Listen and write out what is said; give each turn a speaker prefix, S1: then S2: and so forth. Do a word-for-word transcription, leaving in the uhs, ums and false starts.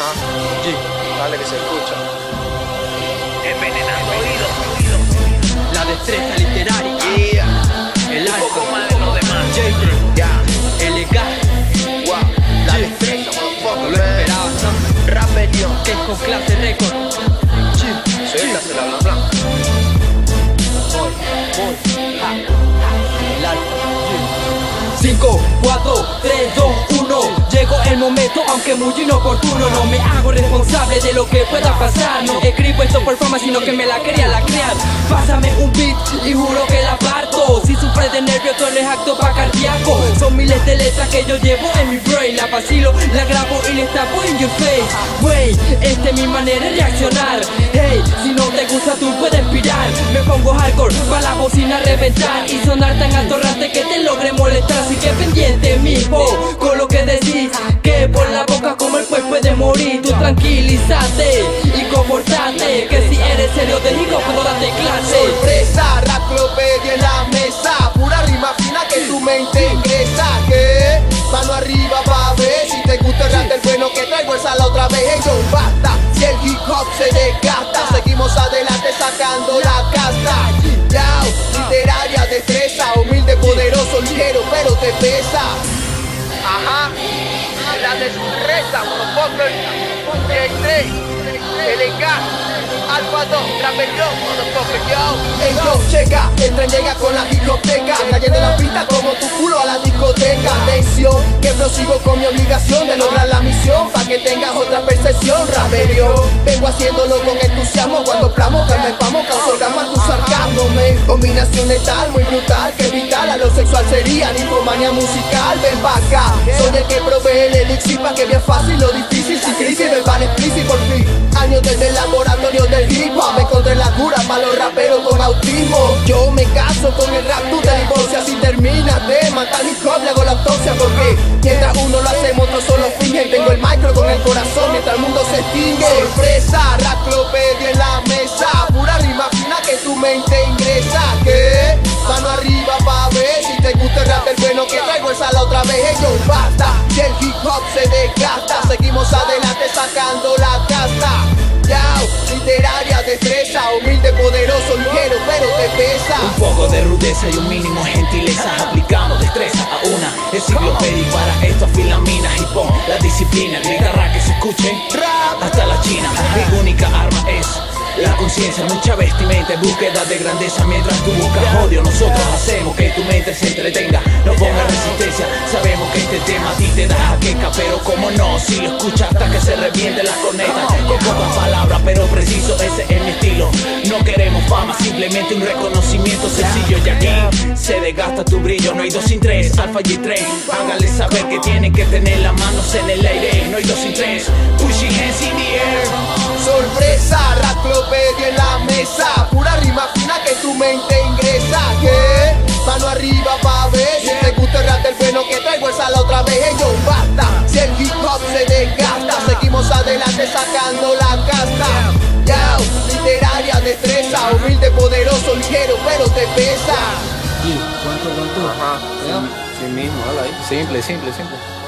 S1: Ajá. G. Dale que se escucha.
S2: Envenenando oídos.
S3: La destreza literaria.
S2: Yeah.
S3: El
S2: Un poco
S3: alfa.
S2: más de lo demás.
S3: J.
S2: Ya.
S3: El legal.
S2: Wow. La destreza,
S3: No
S2: motherfucker,
S3: lo
S2: man.
S3: esperabas, ¿no?
S2: Raperión.
S3: Que es con clase récord. G.
S2: Suéltasela, bla, bla.
S3: Voy, voy. Ja, ja. El alfa. cinco, cuatro, tres, dos, uno. Llegó el momento, aunque muy inoportuno. No me hago responsable de lo que pueda pasar. No escribo esto por fama, sino que me la quería la crear. Pásame un beat y juro que la parto. Si sufres de nervios, todo es acto pa' cardíaco. Son miles de letras que yo llevo en mi brain. La vacilo, la grabo y les tapo in your face. Wey, esta es mi manera de reaccionar. Hey, si no te gusta tú puedes pirar. Me pongo hardcore pa' la bocina reventar y sonar tan atorrante que te logre molestar. Así que pendiente mismo con lo que decís, que por la boca como el juez puede morir. Tú tranquilízate y comportate, que si eres serio te digo puedo darte clase.
S2: Sorpresa, Raclopedia en la mesa. Pura rima fina que tu mente ingresa. Que mano arriba pa' ver si te gusta el rap del bueno que traigo esa la otra vez. Hey, yo, basta, si el hip hop se desgasta, seguimos adelante sacando la casta. Yao, literaria, destreza, humilde, poderoso, ligero, pero te pesa. Ajá, la destreza, motherfucker. J tres, L K, Alfa dos, Raperión, motherfucker, yo. Ey, yo, checa, el tren llega con la discoteca, cayendo la pista como tu culo a la discoteca. Atención, que prosigo con mi obligación de lograr la misión, pa' que tengas otra percepción, Raperión. Vengo haciéndolo con entusiasmo, cuando plamo, que me pamo, causo drama, tu sarcasmo, me. Combinación letal, muy brutal, que vital, a lo sexual sería ninfomania musical. Ven pa' acá, soy el que provee el elixir, pa' que vea fácil lo difícil, sin crisis, verbal explícito por fin. Años desde el laboratorio del hip hop, me encontré la cura para los raperos con autismo. Yo me caso con el rap, tú te divorcias y terminas de matar hip hop, le hago la autopsia porque mientras uno lo hacemos, otros solo fingen. Tengo el micro con el corazón mientras el mundo se extingue. Sorpresa, Raclopedia en la mesa, pura rima fina que tu mente ingresa. Que mano arriba pa' ver si te gusta el rap del bueno que traigo esa la otra vez. Ellos basta, y el hip hop se desgasta, seguimos adelante sacando la casta. Yao, literaria, destreza, humilde, poderoso, ligero, pero te pesa.
S4: Un poco de rudeza y un mínimo de gentileza. Aplicamos destreza a una enciclopedia. Y para esto afilan minas y pon la disciplina. Gritarra que se escuche hasta la China. Mi única arma es la conciencia, mucha vestimenta en búsqueda de grandeza. Mientras tú buscas odio, nosotros hacemos que tu mente se entretenga. No pongas resistencia, sabemos que este tema a ti te da jaqueca. Pero como no, si lo escuchas hasta que se reviente la corneta. Con pocas palabras pero preciso, ese es mi estilo. No queremos fama, simplemente un reconocimiento sencillo. Y aquí se desgasta tu brillo, no hay dos sin tres. Alfa y tres, háganle saber que tienen que tener las manos en el aire. No hay dos sin tres, push your hands in the air.
S2: Sorpresa, Raclopedia en la mesa, pura rima fina que tu mente ingresa. Que mano arriba pa' ver si te gusta el rap del bueno que traigo esa la otra vez. Ellos basta, si el hip hop se desgasta, seguimos adelante sacando la casta. Yao, literaria, destreza, humilde, poderoso, ligero, pero te pesa.
S3: G. ¿Cuánto, cuánto?
S1: Ajá. Sí, sí mismo, dale ahí. Simple, simple, simple.